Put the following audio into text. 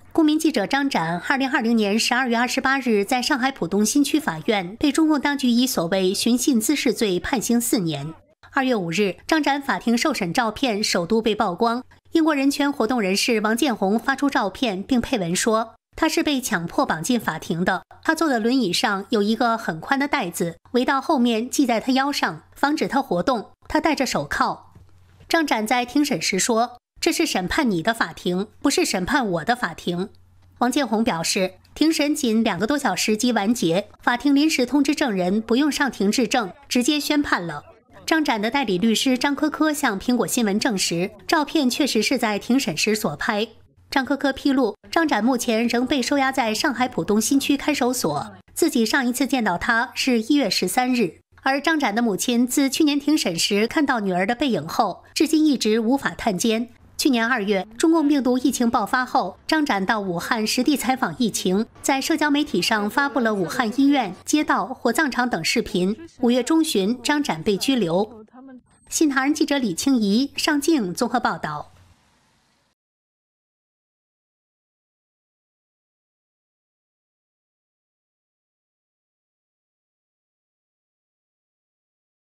公民记者张展2020年12月28日在上海浦东新区法院被中共当局以所谓寻衅滋事罪判刑4年。2月5日，张展法庭受审照片首度被曝光。英国人权活动人士王建红发出照片并配文说，他是被强迫绑进法庭的。他坐的轮椅上有一个很宽的带子，围到后面系在他腰上，防止他活动。他戴着手铐。张展在庭审时说，这是审判你的法庭，不是审判我的法庭。王建红表示，庭审仅2个多小时即完结，法庭临时通知证人不用上庭质证，直接宣判了。张展的代理律师张科科向苹果新闻证实，照片确实是在庭审时所拍。张科科披露，张展目前仍被收押在上海浦东新区看守所，自己上一次见到他是1月13日。而张展的母亲自去年庭审时看到女儿的背影后，至今一直无法探监。去年2月，中共病毒疫情爆发后，张展到武汉实地采访疫情，在社交媒体上发布了武汉医院、街道、火葬场等视频。5月中旬，张展被拘留。新唐人记者李清怡、尚静综合报道。